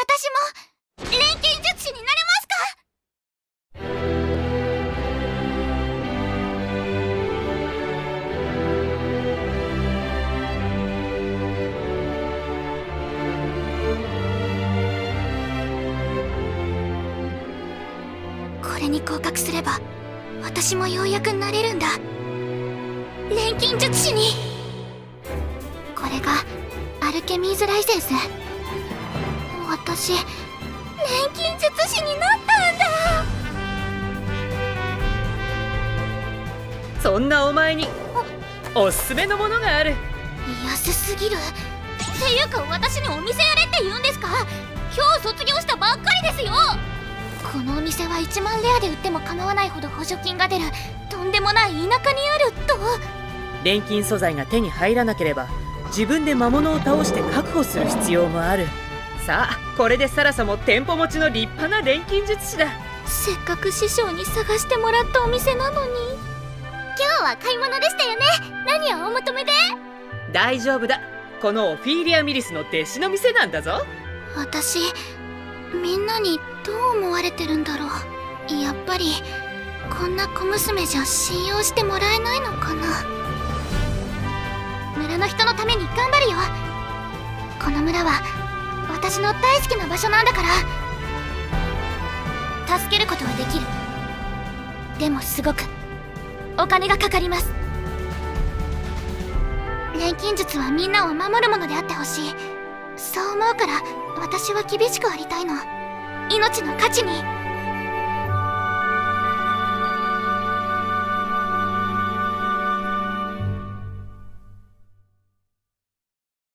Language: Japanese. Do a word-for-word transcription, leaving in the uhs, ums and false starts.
私も錬金術師になれますか？これに合格すれば私もようやくなれるんだ。錬金術師に。これがアルケミーズライセンス。私錬金術師になったんだ。 そんなお前におすすめのものがある。 安すぎる。っていうか私にお店やれって言うんですか？今日卒業したばっかりですよ。このお店はいちまんレアで売っても構わないほど補助金が出るとんでもない田舎にあると。 錬金素材が手に入らなければ自分で魔物を倒して確保する必要もある。さあこれでサラサも店舗持ちの立派な錬金術師だ。 せっかく師匠に探してもらったお店なのに。今日は買い物でしたよね。何をお求めで？ 大丈夫だ。このオフィーリア・ミリスの弟子の店なんだぞ。 私みんなにどう思われてるんだろう。やっぱりこんな小娘じゃ信用してもらえないのかな。村の人のために頑張るよ。この村は私の大好きな場所なんだから。助けることはできる。でもすごくお金がかかります。錬金術はみんなを守るものであってほしい。そう思うから私は厳しくありたいの。命の価値に